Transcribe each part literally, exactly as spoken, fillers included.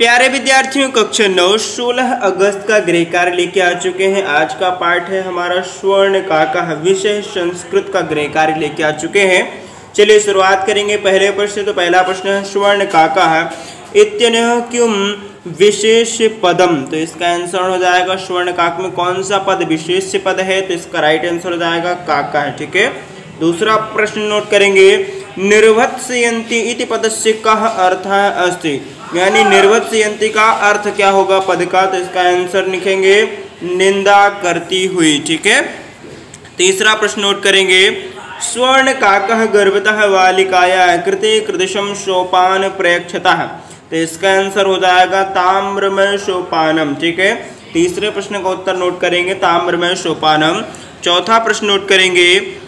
प्यारे विद्यार्थियों, कक्षा नौ सोलह अगस्त का गृह कार्य लेके आ चुके हैं। आज का पाठ है हमारा स्वर्ण काका, विषय संस्कृत का गृह कार्य लेके आ चुके हैं। चलिए शुरुआत करेंगे पहले प्रश्न से। तो पहला प्रश्न है स्वर्ण काका है इत्यनः किम विशेष पदम। तो इसका आंसर हो जाएगा स्वर्ण काक में कौन सा पद विशेष पद है, तो इसका राइट आंसर हो जाएगा काका है। ठीक है, दूसरा प्रश्न नोट करेंगे निर्वत्सयन्ति इति पदस्य कः अर्थः अस्ति, यानी निर्वत्सयन्ति का अर्थ क्या होगा पद का, तो इसका आंसर लिखेंगे निंदा करती हुई। ठीक है, तीसरा प्रश्न नोट करेंगे स्वर्ण काकः गर्भतः बालिकाया कृते कृदृशं सोपान प्रयच्छतः। तो इसका आंसर हो जाएगा ताम्रमय सोपानम। ठीक है, तीसरे प्रश्न का उत्तर नोट करेंगे ताम्रमय सोपानम। चौथा प्रश्न नोट करेंगे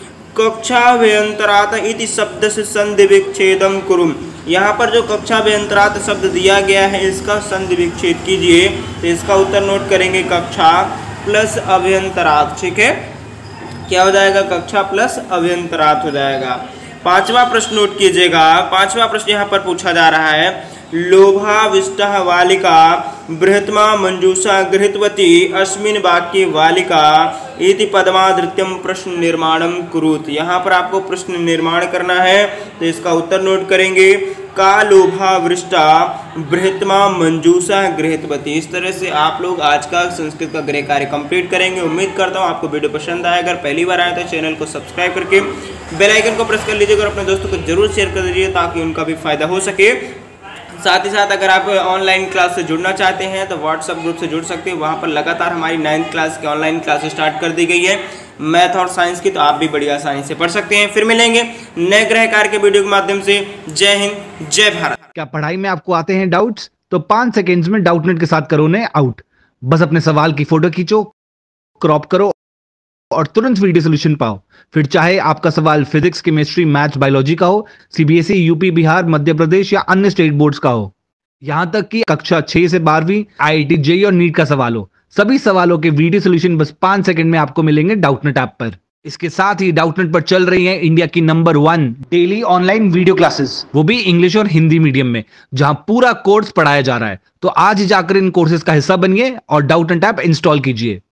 कक्षाभ्यंतरात् इति शब्द से संधि विच्छेदम कुरु। यहाँ पर जो कक्षाभ्यंतरात् शब्द दिया गया है इसका संधि विच्छेद कीजिए। तो इसका उत्तर नोट करेंगे कक्षा प्लस अभ्यंतरात्। ठीक है, क्या हो जाएगा कक्षा प्लस अभ्यंतरात् हो जाएगा। पांचवा प्रश्न नोट कीजिएगा। पांचवा प्रश्न यहाँ पर पूछा जा रहा है लोभाविष्टा बालिका बृहत्मा मंजूषा गृहीतवती अस्मिन् वाक्ये बालिका इति पदमादृत्यम प्रश्न निर्माणम कुरुत। यहाँ पर आपको प्रश्न निर्माण करना है, तो इसका उत्तर नोट करेंगे का लोभावृष्टा बृहत्मा मंजूषा गृहीतवती। इस तरह से आप लोग आज का संस्कृत का गृह कार्य कंप्लीट करेंगे। उम्मीद करता हूँ आपको वीडियो पसंद आए। अगर पहली बार आए तो चैनल को सब्सक्राइब करके बेल आइकन को प्रेस कर लीजिएगा और अपने दोस्तों को जरूर शेयर कर दीजिए ताकि उनका भी फायदा हो सके। साथ ही साथ अगर आप ऑनलाइन क्लास से जुड़ना चाहते हैं तो व्हाट्सएप ग्रुप से जुड़ सकते हैं। वहाँ पर लगातार हमारी नाइन्थ क्लास की ऑनलाइन क्लास स्टार्ट कर दी गई है मैथ और साइंस की, तो आप भी बड़ी आसानी से पढ़ सकते हैं। फिर मिलेंगे नए गृह कार्य के वीडियो के माध्यम से। जय हिंद, जय भारत। क्या पढ़ाई में आपको आते हैं डाउट्स? तो पांच सेकेंड्स में डाउटनेट के साथ करो उन्हें आउट। बस अपने सवाल की फोटो खींचो, क्रॉप करो और तुरंत वीडियो सोल्यूशन पाओ। फिर चाहे आपका सवाल फिजिक्स, केमिस्ट्री, मैथ्स, बायोलॉजी का हो, सीबीएसई, यूपी, बिहार, मध्य प्रदेश या अन्य स्टेट बोर्ड्स का हो, यहां तक कि कक्षा छह से बारहवीं, आईआईटी, जेईई और नीट का सवाल हो, सभी सवालों के वीडियो सोल्यूशन बस पांच सेकंड में आपको मिलेंगे डाउटनेट ऐप पर। इसके साथ ही डाउटनेट पर चल रही है इंडिया की number one daily online video classes, वो भी इंग्लिश और हिंदी मीडियम में, जहां पूरा कोर्स पढ़ाया जा रहा है। तो आज ही जाकर इन कोर्सेज का हिस्सा बनिए और डाउटनेट ऐप इंस्टॉल कीजिए।